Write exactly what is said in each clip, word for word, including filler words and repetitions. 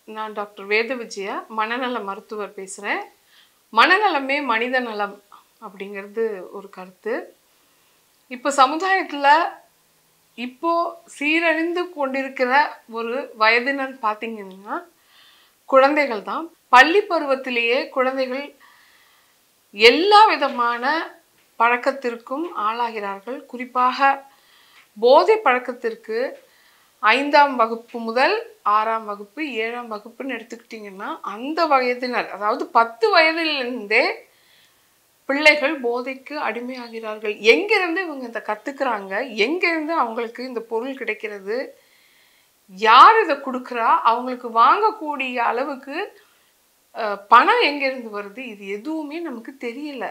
நான் டாக்டர் வேத விஜயா மனநல மருத்துவர் பேசுகிறேன். மனநலமே மனித நலம் அப்படிங்கிறது ஒரு கருத்து. இப்போ சமுதாயத்தில் இப்போ சீரழிந்து கொண்டிருக்கிற ஒரு வயதினர் பார்த்தீங்கன்னா குழந்தைகள் தான். பள்ளி பருவத்திலேயே குழந்தைகள் எல்லா விதமான பழக்கத்திற்கும் ஆளாகிறார்கள். குறிப்பாக போதை பழக்கத்திற்கு ஐந்தாம் வகுப்பு முதல் ஆறாம் வகுப்பு ஏழாம் வகுப்புன்னு எடுத்துக்கிட்டிங்கன்னா அந்த வயதினர், அதாவது பத்து வயதிலிருந்தே பிள்ளைகள் போதைக்கு அடிமையாகிறார்கள். எங்கிருந்து இவங்க இதை கற்றுக்குறாங்க, எங்கேருந்து அவங்களுக்கு இந்த பொருள் கிடைக்கிறது, யார் இதை கொடுக்குறா, அவங்களுக்கு வாங்கக்கூடிய அளவுக்கு பணம் எங்கேருந்து வருது, இது எதுவுமே நமக்கு தெரியல.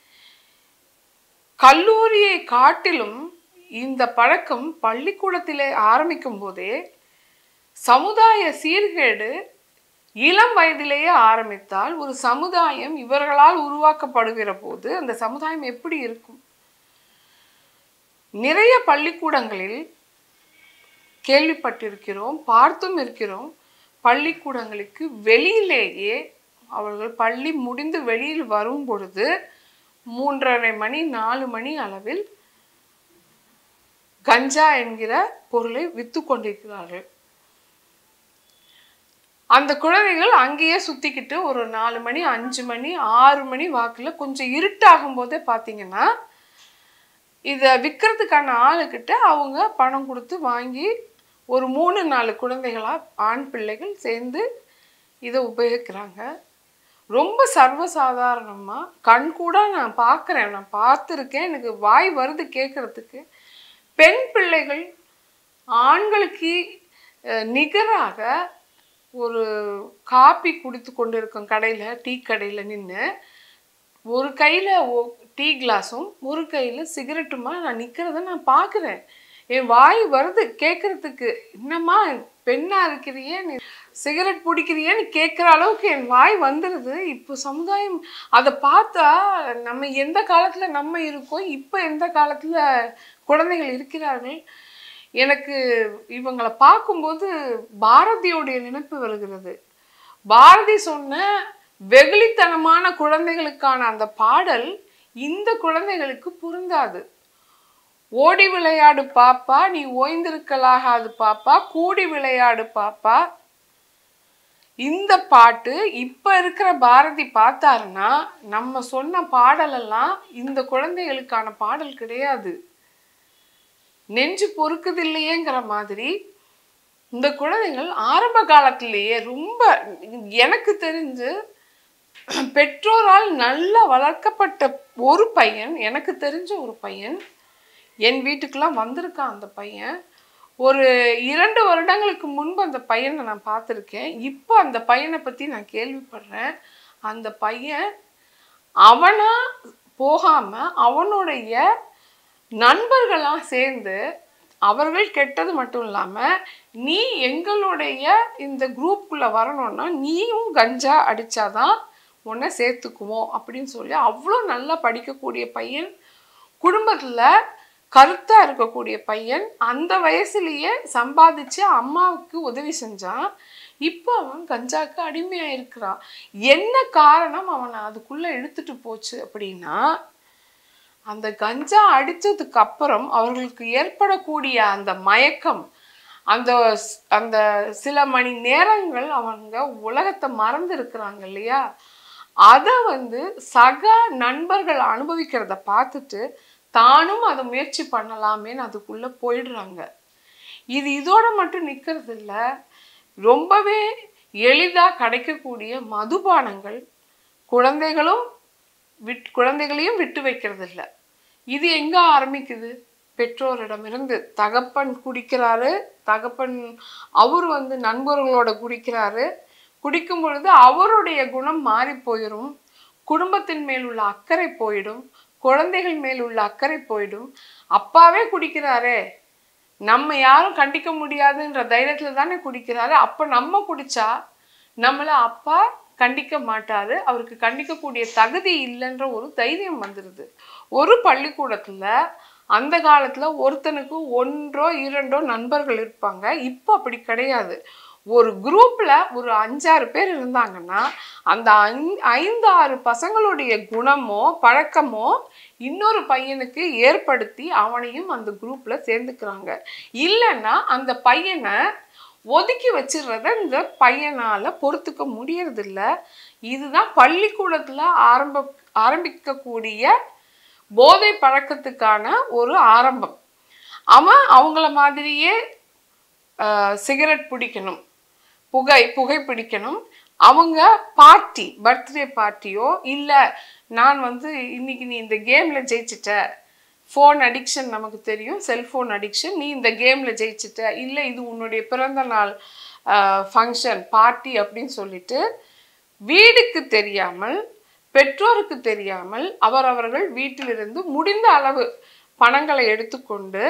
கல்லூரியை காட்டிலும் இந்த பழக்கம் பள்ளிக்கூடத்திலே ஆரம்பிக்கும் போதே சமுதாய சீர்கேடு இளம் வயதிலேயே ஆரம்பித்தால் ஒரு சமுதாயம் இவர்களால் உருவாக்கப்படுகிற போது அந்த சமுதாயம் எப்படி இருக்கும்? நிறைய பள்ளிக்கூடங்களில் கேள்விப்பட்டிருக்கிறோம், பார்த்தும் இருக்கிறோம். பள்ளிக்கூடங்களுக்கு வெளியிலேயே அவர்கள் பள்ளி முடிந்து வெளியில் வரும் பொழுது மூன்றரை மணி நாலு மணி அளவில் கஞ்சா என்கிற பொருளை வித்து கொண்டிருக்கிறார்கள். அந்த குழந்தைகள் அங்கேயே சுத்திக்கிட்டு ஒரு நாலு மணி அஞ்சு மணி ஆறு மணி வாக்குல கொஞ்சம் இருட்டாகும் போதே பார்த்தீங்கன்னா இதை விற்கிறதுக்கான ஆளுக்கிட்ட அவங்க பணம் கொடுத்து வாங்கி ஒரு மூணு நாலு குழந்தைகளா ஆண் பிள்ளைகள் சேர்ந்து இதை உபயோகிக்கிறாங்க. ரொம்ப சர்வசாதாரணமா கண் கூட நான் பார்க்குறேன், நான் பார்த்துருக்கேன், எனக்கு வாய் வருது கேட்கறதுக்கு. பெண் பிள்ளைகள் ஆண்களுக்கு நிகராக ஒரு காப்பி குடித்து கொண்டு இருக்கும் கடையில், டீ கடையில் நின்று ஒரு கையில் டீ கிளாஸும் ஒரு கையில் சிகரெட்டுமா நான் நிற்கிறத நான் பார்க்குறேன். என் வாய் வருது கேட்குறதுக்கு. என்னம்மா பெண்ணாக இருக்கிறியே, நீ சிகரெட் பிடிக்கிறியேன்னு கேட்குற அளவுக்கு என் வாய் வந்துடுது. இப்போ சமுதாயம் அதை பார்த்தா நம்ம எந்த காலத்தில் நம்ம இருக்கோம், இப்போ எந்த காலத்தில் குழந்தைகள் இருக்கிறார்கள். எனக்கு இவங்களை பார்க்கும்போது பாரதியோடைய நினைப்பு வருகிறது. பாரதி சொன்ன வெகுளித்தனமான குழந்தைகளுக்கான அந்த பாடல் இந்த குழந்தைகளுக்கு பொருந்தாது. ஓடி விளையாடு பாப்பா, நீ ஓய்ந்திருக்கலாகாது பாப்பா, கூடி விளையாடு பாப்பா. இந்த பாட்டு இப்ப இருக்கிற பாரதி பார்த்தாருன்னா நம்ம சொன்ன பாடலெல்லாம் இந்த குழந்தைகளுக்கான பாடல் கிடையாது. நெஞ்சு பொறுக்குதில்லையேங்கிற மாதிரி இந்த குழந்தைகள் ஆரம்ப காலத்திலேயே ரொம்ப, எனக்கு தெரிஞ்சு பெற்றோரால் நல்லா வளர்க்கப்பட்ட ஒரு பையன், எனக்கு தெரிஞ்ச ஒரு பையன் என் வீட்டுக்கெல்லாம் வந்திருக்கான். அந்த பையன் ஒரு இரண்டு வருடங்களுக்கு முன்பு அந்த பையனை நான் பார்த்துருக்கேன். இப்போ அந்த பையனை பற்றி நான் கேள்விப்படுறேன். அந்த பையன் அவனா போகாமல் அவனுடைய நண்பர்களாக சேர்ந்து அவர்கள் கெட்டது மட்டும் இல்லாமல் நீ எங்களுடைய இந்த குரூப்புக்குள்ளே வரணும்னா நீயும் கஞ்சா அடித்தாதான் உன்னை சேர்த்துக்குவோம் அப்படின்னு சொல்லி அவ்வளோ நல்லா படிக்கக்கூடிய பையன், குடும்பத்தில் கருத்தாக இருக்கக்கூடிய பையன், அந்த வயசுலேயே சம்பாதிச்சு அம்மாவுக்கு உதவி செஞ்சான். இப்போ அவன் கஞ்சாவுக்கு அடிமையாக இருக்கிறான். என்ன காரணம் அவனை அதுக்குள்ளே இழுத்துட்டு போச்சு அப்படின்னா, அந்த கஞ்சா அடித்ததுக்கு அப்புறம் அவர்களுக்கு ஏற்படக்கூடிய அந்த மயக்கம், அந்த அந்த சில மணி நேரங்கள் அவங்க உலகத்தை மறந்து இருக்கிறாங்க இல்லையா, அதை வந்து சக நண்பர்கள் அனுபவிக்கிறத பார்த்துட்டு தானும் அதை முயற்சி பண்ணலாமேன்னு அதுக்குள்ளே போயிடுறாங்க. இது இதோட மட்டும் நிற்கிறது இல்லை, ரொம்பவே எளிதாக கிடைக்கக்கூடிய மதுபானங்கள் குழந்தைகளும் விட் குழந்தைகளையும் விட்டு வைக்கிறது இல்லை. இது எங்கே ஆரம்பிக்குது? பெற்றோரிடமிருந்து. தகப்பன் குடிக்கிறாரு, தகப்பன் அவர் வந்து நண்பர்களோட குடிக்கிறாரு. குடிக்கும் பொழுது அவருடைய குணம் மாறி போயிடும், குடும்பத்தின் மேல் உள்ள அக்கறை போயிடும், குழந்தைகள் மேல் உள்ள அக்கறை போயிடும். அப்பாவே குடிக்கிறாரே, நம்ம யாரும் கண்டிக்க முடியாதுன்ற தைரியத்தில் தானே குடிக்கிறாரு. அப்போ நம்ம குடித்தா நம்மளை அப்பா கண்டிக்க மாட்டாரு, அவருக்கு கண்டிக்கக்கூடிய தகுதி இல்லைன்ற ஒரு தைரியம் வந்துடுது. ஒரு பள்ளிக்கூடத்தில் அந்த காலத்தில் ஒருத்தனுக்கு ஒன்றோ இரண்டோ நண்பர்கள் இருப்பாங்க. இப்போ அப்படி கிடையாது. ஒரு குரூப்ல ஒரு அஞ்சாறு பேர் இருந்தாங்கன்னா அந்த ஐந்து ஆறு பசங்களுடைய குணமோ பழக்கமோ இன்னொரு பையனுக்கு ஏற்படுத்தி அவனையும் அந்த குரூப்ல சேர்ந்துக்கிறாங்க. இல்லைன்னா அந்த பையனை ஒதுக்கி வச்சிடுறத இந்த பையனால பொறுத்துக்க முடியறது இல்லை. இதுதான் பள்ளிக்கூடத்துல ஆரம்ப ஆரம்பிக்கக்கூடிய போதை பழக்கத்துக்கான ஒரு ஆரம்பம். அவன் அவங்கள மாதிரியே சிகரெட் பிடிக்கணும், புகை புகை பிடிக்கணும். அவங்க பார்ட்டி, பர்த்டே பார்ட்டியோ இல்லை நான் வந்து இன்னைக்கு நீ இந்த கேமில் ஜெயிச்சிட்ட, ஃபோன் அடிக்ஷன் நமக்கு தெரியும், செல்ஃபோன் அடிக்ஷன், நீ இந்த கேமில் ஜெயிச்சிட்ட, இல்லை இது உன்னுடைய பிறந்த நாள் ஃபங்க்ஷன் பார்ட்டி அப்படின்னு சொல்லிட்டு வீடுக்கு தெரியாமல் பெற்றோருக்கு தெரியாமல் அவரவர்கள் வீட்டிலிருந்து முடிந்த அளவு பணங்களை எடுத்துக்கொண்டு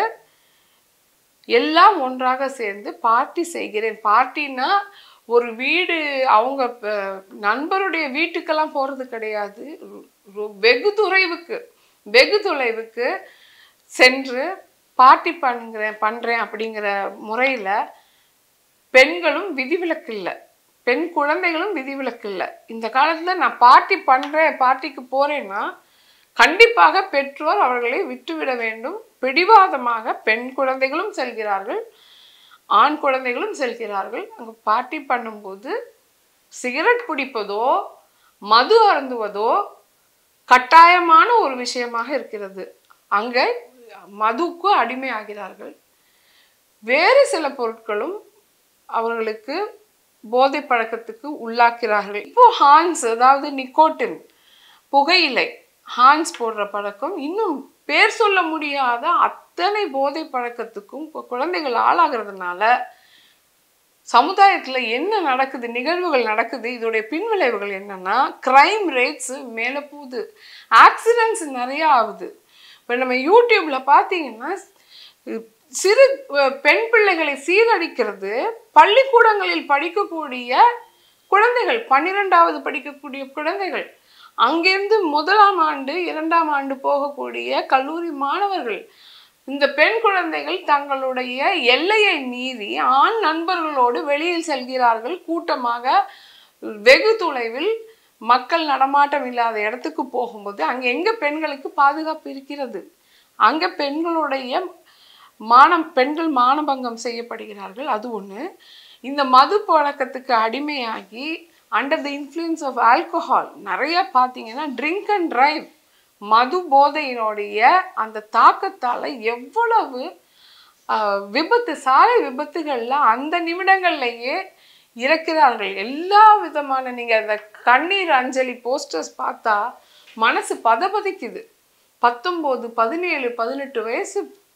எல்லாம் ஒன்றாக சேர்ந்து பார்ட்டி செய்கிறேன். பார்ட்டினா ஒரு வீடு அவங்க நண்பருடைய வீட்டுக்கெல்லாம் போகிறது கிடையாது. வெகு தொலைவுக்கு வெகு தொலைவுக்கு சென்று பார்ட்டி பண்ணுறேன் பண்ணுறேன் அப்படிங்கிற முறையில் பெண்களும் விதிவிலக்கு இல்லை, பெண் குழந்தைகளும் விதிவிலக்கு இல்லை. இந்த காலத்தில் நான் பார்ட்டி பண்ணுறேன் பார்ட்டிக்கு போகிறேன்னா கண்டிப்பாக பெற்றோர் அவர்களை விட்டுவிட வேண்டும். பிடிவாதமாக பெண் குழந்தைகளும் செல்கிறார்கள், ஆண் குழந்தைகளும் செல்கிறார்கள். அங்கே பார்ட்டி பண்ணும்போது சிகரெட் பிடிப்பதோ மது அருந்துவதோ கட்டாயமான ஒரு விஷயமாக இருக்கிறது. அங்கே மதுக்கு அடிமையாகிறார்கள். வேறு சில பொருட்களும் அவர்களுக்கு போதை பழக்கத்துக்கு உள்ளாக்கிறார்கள். இப்போ ஹான்ஸ், அதாவது நிக்கோட்டின், புகையிலை, ஹான்ஸ் போடுற பழக்கம், இன்னும் பேர் சொல்ல முடியாத அத்தனை போதை பழக்கத்துக்கும் குழந்தைகள் ஆளாகிறதுனால சமுதாயத்தில் என்ன நடக்குது, நிகழ்வுகள் நடக்குது, இதோடைய பின்விளைவுகள் என்னன்னா கிரைம் ரேட்ஸ் மேலே போகுது, ஆக்சிடென்ட்ஸ் நிறைய ஆகுது. இப்போ நம்ம யூடியூப்ல பார்த்தீங்கன்னா சிறு பெண் பிள்ளைகளை சீரழிக்கிறது பள்ளிக்கூடங்களில் படிக்கக்கூடிய குழந்தைகள், பன்னிரெண்டாவது படிக்கக்கூடிய குழந்தைகள், அங்கிருந்து முதலாம் ஆண்டு இரண்டாம் ஆண்டு போகக்கூடிய கல்லூரி மாணவர்கள். இந்த பெண் குழந்தைகள் தங்களுடைய எல்லையை மீறி ஆண் நண்பர்களோடு வெளியில் செல்கிறார்கள். கூட்டமாக வெகு தொலைவில் மக்கள் நடமாட்டம் இல்லாத இடத்துக்கு போகும்போது அங்கே எங்கே பெண்களுக்கு பாதுகாப்பு இருக்கிறது? அங்கே பெண்களுடைய மானம் பெண்கள் மானபங்கம் செய்யப்படுகிறார்கள். அது ஒன்று. இந்த மது பழக்கத்துக்கு அடிமையாகி under the influence of alcohol நிறைய பார்த்தீங்கன்னா ட்ரிங்க் அண்ட் டிரைவ், மது போதையினுடைய அந்த தாக்கத்தால் எவ்வளவு விபத்து, சாலை விபத்துகள்ல அந்த நிமிடங்கள்லேயே இறக்கிறார்கள். எல்லா விதமான நீங்கள் அந்த கண்ணீர் அஞ்சலி போஸ்டர்ஸ் பார்த்தா மனசு பதபதிக்குது. பத்தொம்போது பதினேழு பதினெட்டு வயசு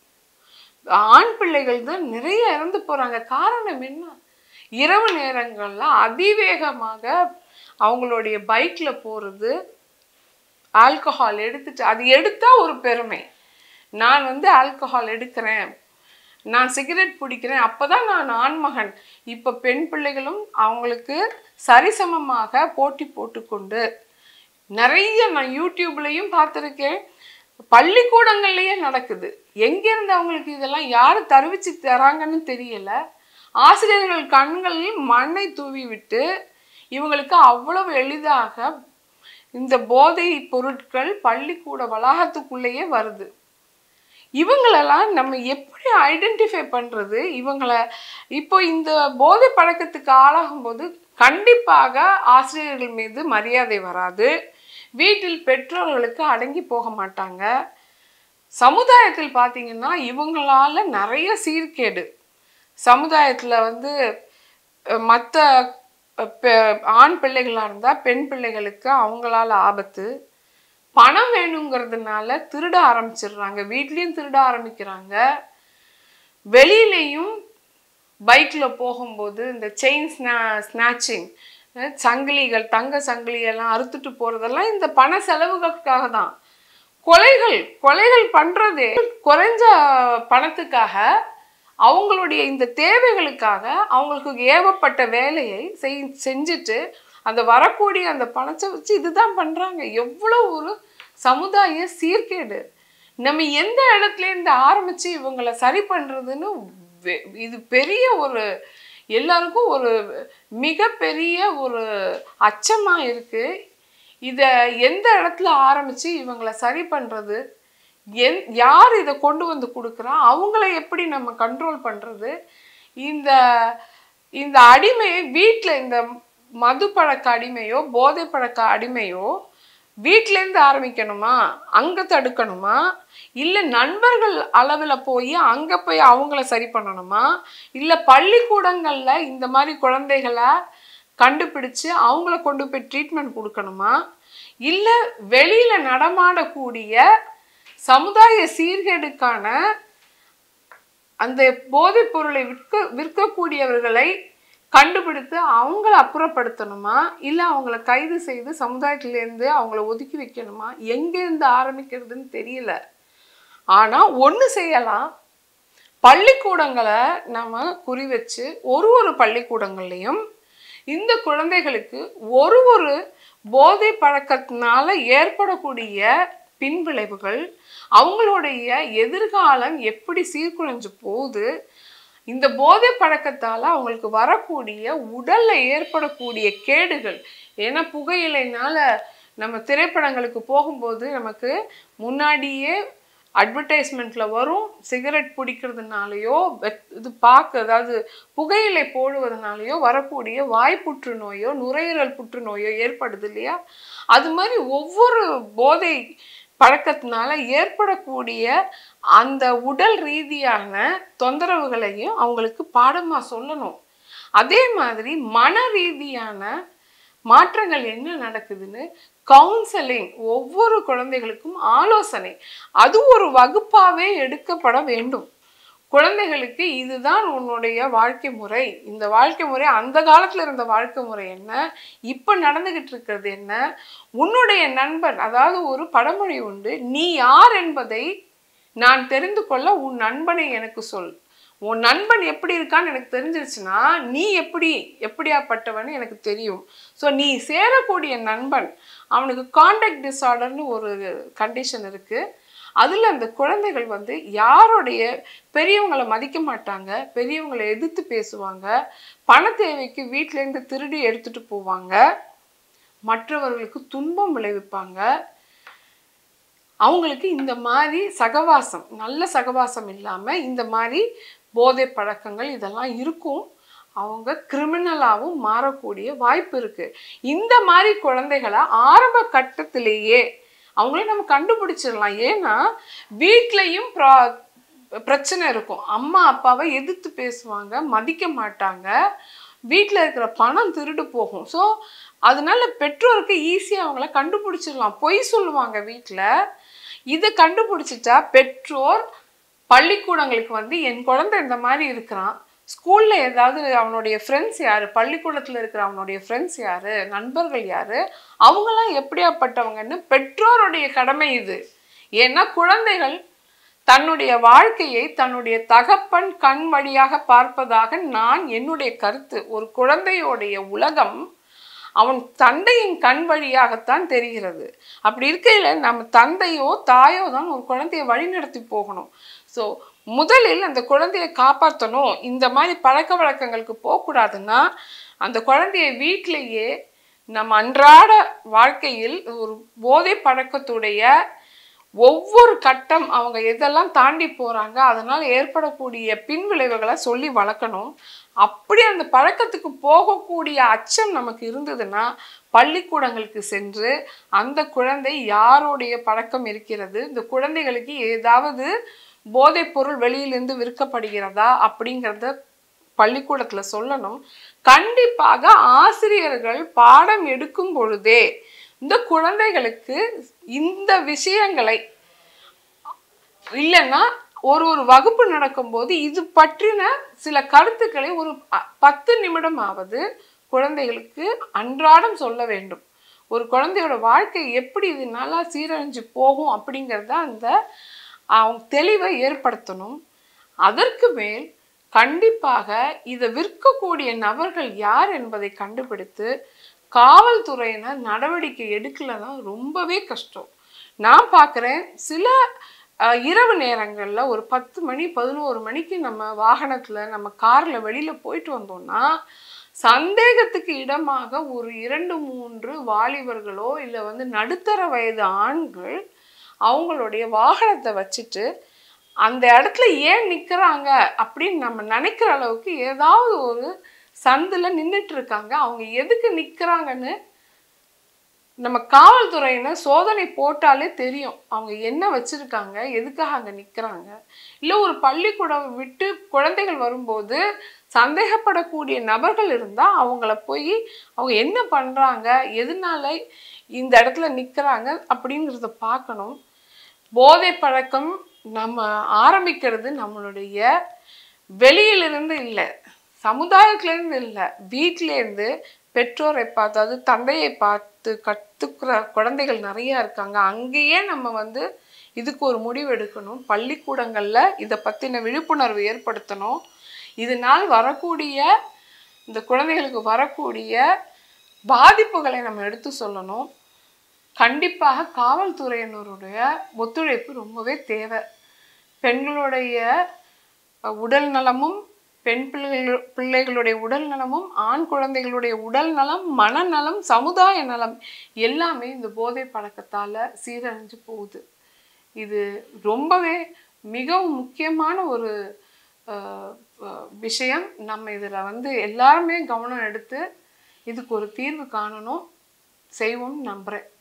ஆண் பிள்ளைகள் தான் நிறைய இறந்து போகிறாங்க. காரணம் என்ன? இரவு நேரங்களில் அதிவேகமாக அவங்களுடைய பைக்கில் போகிறது, ஆல்கஹால் எடுத்துட்டு, அது எடுத்தால் ஒரு பெருமை, நான் வந்து ஆல்கஹால் எடுக்கிறேன், நான் சிகரெட் பிடிக்கிறேன், அப்போ தான் நான் ஆண்மகன். இப்போ பெண் பிள்ளைகளும் அவங்களுக்கு சரிசமமாக போட்டி போட்டுக்கொண்டு நிறைய நான் யூடியூப்லேயும் பார்த்துருக்கேன், பள்ளிக்கூடங்கள்லேயே நடக்குது. எங்கேருந்து அவங்களுக்கு இதெல்லாம் யார் தருவிச்சு தராங்கன்னு தெரியல. ஆசிரியர்கள் கண்களில் மண்ணை தூவி விட்டு இவங்களுக்கு அவ்வளவு எளிதாக இந்த போதை பொருட்கள் பள்ளிக்கூட வளாகத்துக்குள்ளேயே வருது. இவங்களெல்லாம் நம்ம எப்படி ஐடென்டிஃபை பண்ணுறது? இவங்களை இப்போ இந்த போதை பழக்கத்துக்கு ஆளாகும் போது கண்டிப்பாக ஆசிரியர்கள் மீது மரியாதை வராது, வீட்டில் பெற்றோர்களுக்கு அடங்கி போக மாட்டாங்க. சமுதாயத்தில் பார்த்தீங்கன்னா இவங்களால நிறைய சீர்கேடு. சமுதாயத்தில் வந்து மற்ற ஆண் பிள்ளைகளாக இருந்தால் பெண் பிள்ளைகளுக்கு அவங்களால ஆபத்து. பணம் வேணுங்கிறதுனால திருட ஆரம்பிச்சிடுறாங்க, வீட்லேயும் திருட ஆரம்பிக்கிறாங்க. வெளியிலையும் பைக்கில் போகும்போது இந்த செயின் ஸ்னா ஸ்நாச்சிங் சங்கிலிகள், தங்க சங்கிலியெல்லாம் அறுத்துட்டு போகிறதெல்லாம் இந்த பண செலவுகளுக்காக தான். கொலைகள் கொலைகள் பண்ணுறதே குறைஞ்ச பணத்துக்காக, அவங்களுடைய இந்த தேவைகளுக்காக அவங்களுக்கு ஏவப்பட்ட வேலையை செய் செஞ்சுட்டு அந்த வரக்கூடிய அந்த பணத்தை வச்சு இதுதான் பண்ணுறாங்க. எவ்வளோ ஒரு சமுதாய சீர்கேடு! நம்ம எந்த இடத்துலேருந்து ஆரம்பித்து இவங்களை சரி பண்ணுறதுன்னு இது பெரிய ஒரு எல்லாருக்கும் ஒரு மிகப்பெரிய ஒரு அச்சமா இருக்கு. இதை எந்த இடத்துல ஆரம்பிச்சு இவங்களை சரி பண்றது, என் யார் இதை கொண்டு வந்து கொடுக்குறா, அவங்கள எப்படி நம்ம கண்ட்ரோல் பண்றது, இந்த இந்த அடிமையை வீட்டில் இந்த மது பழக்க அடிமையோ போதை பழக்க அடிமையோ வீட்டிலேருந்து ஆரம்பிக்கணுமா, அங்கே தடுக்கணுமா, இல்லை நண்பர்கள் அளவில் போய் அங்கே போய் அவங்கள சரி பண்ணணுமா, இல்லை பள்ளிக்கூடங்களில் இந்த மாதிரி குழந்தைகளை கண்டுபிடிச்சு அவங்கள கொண்டு போய் ட்ரீட்மெண்ட் கொடுக்கணுமா, இல்லை வெளியில் நடமாடக்கூடிய சமுதாய சீர்கேடுக்கான அந்த போதைப் பொருளை விற்க விற்கக்கூடியவர்களை கண்டுபிடித்து அவங்கள அப்புறப்படுத்தணுமா, இல்லை அவங்கள கைது செய்து சமுதாயத்திலேருந்து அவங்கள ஒதுக்கி வைக்கணுமா, எங்கேருந்து ஆரம்பிக்கிறதுன்னு தெரியல. ஆனால் ஒன்று செய்யலாம், பள்ளிக்கூடங்களை நம்ம குறி வச்சு ஒரு ஒரு பள்ளிக்கூடங்கள்லையும் இந்த குழந்தைகளுக்கு ஒரு ஒரு போதை பழக்கத்தினால ஏற்படக்கூடிய பின்விளைவுகள், அவங்களுடைய எதிர்காலம் எப்படி சீர்குலைஞ்சு போகுது, இந்த போதை பழக்கத்தால் அவங்களுக்கு வரக்கூடிய உடல்ல ஏற்படக்கூடிய கேடுகள். ஏன்னா புகையிலைனால நம்ம திரைப்படங்களுக்கு போகும்போது நமக்கு முன்னாடியே அட்வர்டைஸ்மெண்ட்ல வரும், சிகரெட் பிடிக்கிறதுனாலையோ இது பார்க்க அதாவது புகையிலை போடுவதனாலையோ வரக்கூடிய வாய் புற்றுநோயோ நுரையீரல் புற்றுநோயோ ஏற்படுது இல்லையா. அது மாதிரி ஒவ்வொரு போதை பழக்கத்தினால ஏற்படக்கூடிய அந்த உடல் ரீதியான தொந்தரவுகளையும் அவங்களுக்கு பாடமா சொல்லணும். அதே மாதிரி மன ரீதியான மாற்றங்கள் என்ன நடக்குதுன்னு கவுன்சிலிங், ஒவ்வொரு குழந்தைகளுக்கும் ஆலோசனை, அது ஒரு வகுப்பாவே எடுக்கப்பட வேண்டும். குழந்தைகளுக்கு இதுதான் உன்னுடைய வாழ்க்கை முறை, இந்த வாழ்க்கை முறை அந்த காலத்துல இருந்த வாழ்க்கை முறை என்ன, இப்ப நடந்துகிட்டு இருக்கிறது என்ன, உன்னுடைய நண்பன், அதாவது ஒரு பழமொழி உண்டு, நீ யார் என்பதை நான் தெரிந்து கொள்ள உன் நண்பனை எனக்கு சொல். உன் நண்பன் எப்படி இருக்கான்னு எனக்கு தெரிஞ்சிருச்சுன்னா நீ எப்படி எப்படியாப்பட்டவன்னு எனக்கு தெரியும். ஸோ நீ சேரக்கூடிய நண்பன், அவனுக்கு கான்டாக்ட் டிஸார்டர்னு ஒரு கண்டிஷன் இருக்கு. அதில் அந்த குழந்தைகள் வந்து யாருடைய பெரியவங்களை மதிக்க மாட்டாங்க, பெரியவங்களை எதிர்த்து பேசுவாங்க, பண தேவைக்கு வீட்டிலேருந்து திருடி எடுத்துட்டு போவாங்க, மற்றவர்களுக்கு துன்பம் விளைவிப்பாங்க. அவங்களுக்கு இந்த மாதிரி சகவாசம், நல்ல சகவாசம் இல்லாமல் இந்த மாதிரி போதை பழக்கங்கள் இதெல்லாம் இருக்கும். அவங்க கிரிமினலாகவும் மாறக்கூடிய வாய்ப்பு இருக்குது. இந்த மாதிரி குழந்தைகளை ஆரம்ப கட்டத்திலேயே அவங்களே நம்ம கண்டுபிடிச்சிடலாம். ஏன்னா வீட்லேயும் ப்ரா பிரச்சனை இருக்கும், அம்மா அப்பாவை எதிர்த்து பேசுவாங்க, மதிக்க மாட்டாங்க, வீட்டில் இருக்கிற பணம் திருடு போகும். ஸோ அதனால பெற்றோருக்கு ஈஸியாக அவங்கள கண்டுபிடிச்சிடலாம். பொய் சொல்லுவாங்க வீட்டில். இதை கண்டுபிடிச்சிட்டா பெற்றோர் பள்ளிக்கூடங்களுக்கு வந்து என் குழந்தை இந்த மாதிரி இருக்கிறான், ஸ்கூலில் ஏதாவது அவனுடைய ஃப்ரெண்ட்ஸ் யார், பள்ளிக்கூடத்தில் இருக்கிற அவனுடைய ஃப்ரெண்ட்ஸ் யார், நண்பர்கள் யார், அவங்களாம் எப்படியாப்பட்டவங்கன்னு பெற்றோருடைய கடமை இது. ஏன்னா குழந்தைகள் தன்னுடைய வாழ்க்கையை தன்னுடைய தகப்பன் கண் வழியாக பார்ப்பதாக நான் என்னுடைய கருத்து. ஒரு குழந்தையோடைய உலகம் அவன் தந்தையின் கண் வழியாகத்தான் தெரிகிறது. அப்படி இருக்கையில் நம்ம தந்தையோ தாயோ தான் ஒரு குழந்தையை வழிநடத்தி போகணும். ஸோ முதலில் அந்த குழந்தையை காப்பாற்றணும். இந்த மாதிரி பழக்க வழக்கங்களுக்கு போகக்கூடாதுன்னா அந்த குழந்தைய வீட்டிலேயே நம்ம அன்றாட வாழ்க்கையில் ஒரு போதை பழக்கத்துடைய ஒவ்வொரு கட்டம் அவங்க எதெல்லாம் தாண்டி போகிறாங்க, அதனால் ஏற்படக்கூடிய பின்விளைவுகளை சொல்லி வளர்க்கணும். அப்படி அந்த பழக்கத்துக்கு போகக்கூடிய அச்சம் நமக்கு இருந்ததுன்னா பள்ளிக்கூடங்களுக்கு சென்று அந்த குழந்தை யாருடைய பழக்கம் இருக்கிறது, இந்த குழந்தைகளுக்கு ஏதாவது போதைப் பொருள் வெளியிலிருந்து விற்கப்படுகிறதா அப்படிங்கிறத பள்ளிக்கூடத்தில் சொல்லணும். கண்டிப்பாக ஆசிரியர்கள் பாடம் எடுக்கும் பொழுதே இந்த குழந்தைகளுக்கு இந்த விஷயங்களை, இல்லைன்னா ஒரு ஒரு வகுப்பு நடக்கும்போது இது பற்றின சில கருத்துக்களை ஒரு பத்து நிமிடமாவது குழந்தைகளுக்கு அன்றாடம் சொல்ல வேண்டும். ஒரு குழந்தையோட வாழ்க்கை எப்படி இது நல்லா சீரழிஞ்சு போகும் அப்படிங்கிறத அந்த அவங்க தெளிவை ஏற்படுத்தணும். அதற்கு மேல் கண்டிப்பாக இதை விற்கக்கூடிய நபர்கள் யார் என்பதை கண்டுபிடித்து காவல்துறையினர் நடவடிக்கை எடுக்கலைன்னா ரொம்பவே கஷ்டம். நான் பார்க்குறேன் சில இரவு நேரங்கள்ல ஒரு பத்து மணி பதினோரு மணிக்கு நம்ம வாகனத்துல நம்ம கார்ல வெளியில போயிட்டு வந்தோம்னா சந்தேகத்துக்கு இடமாக ஒரு இரண்டு மூன்று வாலிபர்களோ இல்லை வந்து நடுத்தர வயது ஆண்கள் அவங்களுடைய வாகனத்தை வச்சுட்டு அந்த இடத்துல ஏன் நிற்கிறாங்க அப்படின்னு நம்ம நினைக்கிற அளவுக்கு ஏதாவது ஒரு சந்தில் நின்றுட்டு இருக்காங்க. அவங்க எதுக்கு நிற்கிறாங்கன்னு நம்ம காவல்துறையினர் சோதனை போட்டாலே தெரியும் அவங்க என்ன வச்சிருக்காங்க, எதுக்காக அங்கே நிற்கிறாங்க. இல்லை ஒரு பள்ளிக்கூடம் விட்டு குழந்தைகள் வரும்போது சந்தேகப்படக்கூடிய நபர்கள் இருந்தால் அவங்கள போய் அவங்க என்ன பண்ணுறாங்க, எதனால இந்த இடத்துல நிற்கிறாங்க அப்படிங்கிறத பார்க்கணும். போதை பழக்கம் நம்ம ஆரம்பிக்கிறது நம்மளுடைய வெளியிலிருந்து இல்லை, சமுதாயத்திலேருந்து இல்லை, வீட்டிலேருந்து பெற்றோரை பார்த்து அதாவது தந்தையை பார்த்து கற்றுக்கிற குழந்தைகள் நிறையா இருக்காங்க. அங்கேயே நம்ம வந்து இதுக்கு ஒரு முடிவு எடுக்கணும். பள்ளிக்கூடங்களில் இதை பற்றின விழிப்புணர்வு ஏற்படுத்தணும். இதனால் வரக்கூடிய இந்த குழந்தைகளுக்கு வரக்கூடிய பாதிப்புகளை நம்ம எடுத்து சொல்லணும். கண்டிப்பாக காவல்துறையினருடைய ஒத்துழைப்பு ரொம்பவே தேவை. பெண்களுடைய உடல் நலமும் பெண் பிள்ளைகள் பிள்ளைகளுடைய உடல் நலமும் ஆண் குழந்தைகளுடைய உடல் நலம் மனநலம் சமுதாய நலம் எல்லாமே இந்த போதை பழக்கத்தால் சீரழிஞ்சு போகுது. இது ரொம்பவே மிகவும் முக்கியமான ஒரு விஷயம். நம்ம இதில் வந்து எல்லாருமே கவனம் எடுத்து இதுக்கு ஒரு தீர்வு காணணும், செய்வோம் நம்புகிறேன்.